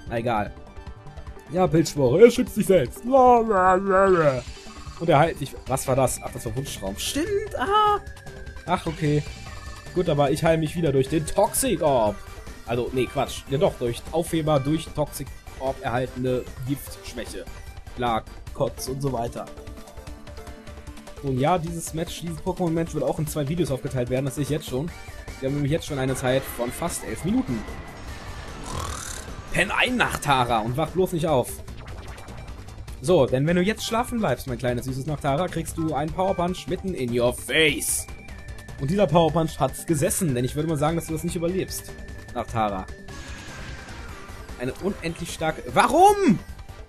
Na egal. Ja, Pilzsporre, er schützt sich selbst. Und er heilt sich. Was war das? Ach, das war Wunschraum. Stimmt, Ach, okay. Gut, aber ich heile mich wieder durch den Toxic Orb. Also, nee, Quatsch. Ja doch, durch Aufheber, durch Toxic Orb erhaltene Giftschwäche. Bla, Kotz und so weiter. Und ja, dieses Pokémon-Match wird auch in 2 Videos aufgeteilt werden, das sehe ich jetzt schon. Wir haben nämlich jetzt schon eine Zeit von fast 11 Minuten. Penn ein, Nachtara, und wach bloß nicht auf. So, denn wenn du jetzt schlafen bleibst, mein kleines süßes Nachtara, kriegst du einen Power Punch mitten in your face. Und dieser Power Punch hat's gesessen, denn ich würde mal sagen, dass du das nicht überlebst, Nachtara. Eine unendlich starke... Warum?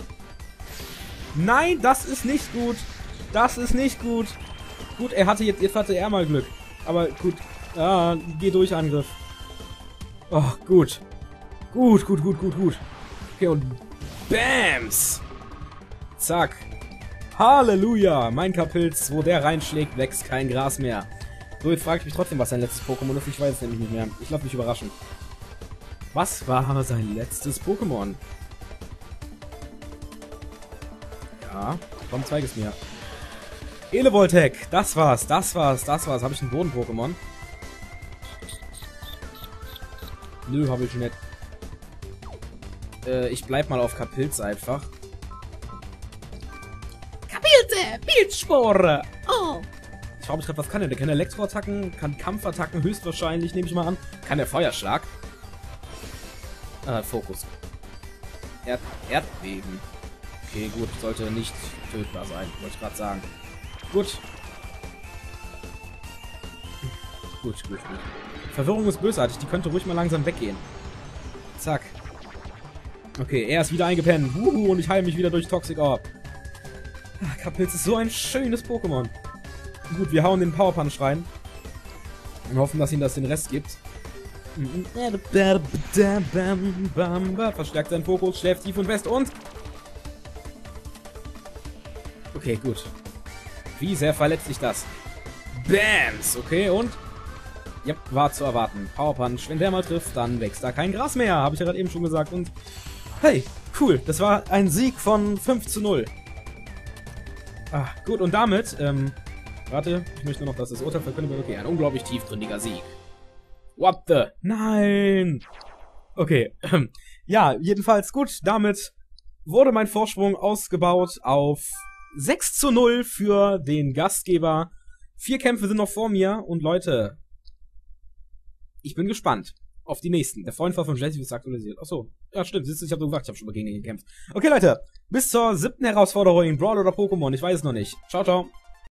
Nein, das ist nicht gut. Das ist nicht gut. Gut, jetzt hatte er mal Glück. Aber gut. Ah, geh durch, Angriff. Oh, gut. Gut. Okay, und Bams! Zack. Halleluja! Mein Kapilz, wo der reinschlägt, wächst kein Gras mehr. So, jetzt frage ich mich trotzdem, was sein letztes Pokémon ist. Ich weiß es nämlich nicht mehr. Ich lasse mich überraschen. Was war sein letztes Pokémon? Ja, komm, zeig es mir. Elevoltec, das war's. Habe ich ein Boden-Pokémon? Nö, habe ich nicht. Ich bleib mal auf Kapilz einfach. Kapilze, Pilzspore! Oh! Ich frage mich gerade, was kann der? Der kann Elektroattacken, kann Kampfattacken, höchstwahrscheinlich, nehme ich mal an. Kann der Feuerschlag? Fokus. Erdbeben. Okay, gut, sollte nicht tötbar sein, wollte ich gerade sagen. Gut. Verwirrung ist bösartig, die könnte ruhig mal langsam weggehen. Zack. Okay, er ist wieder eingepennt. Und ich heile mich wieder durch Toxic Orb. Kapilz ist so ein schönes Pokémon. Gut, wir hauen den Power Punch rein. Und hoffen, dass ihm das den Rest gibt. Verstärkt seinen Fokus, schläft tief und fest und... Okay, gut. Wie sehr verletzt sich das? Bams! Okay, und... Ja, war zu erwarten. Power Punch, wenn der mal trifft, dann wächst da kein Gras mehr. Habe ich ja gerade eben schon gesagt. Und hey, cool. Das war ein Sieg von 5:0. Gut, und damit, warte, ich möchte nur noch, dass das Urteil verkündet wird. Okay, ein unglaublich tiefgründiger Sieg. What the? Nein! Okay, ja, jedenfalls gut. Damit wurde mein Vorsprung ausgebaut auf 6:0 für den Gastgeber. 4 Kämpfe sind noch vor mir und Leute, ich bin gespannt auf die nächsten. Der Freund von Jesse ist aktualisiert. Achso, ja stimmt, siehst du, ich habe gesagt, ich habe schon mal gegen ihn gekämpft. Okay Leute, bis zur 7. Herausforderung in Brawl oder Pokémon, ich weiß es noch nicht. Ciao, ciao.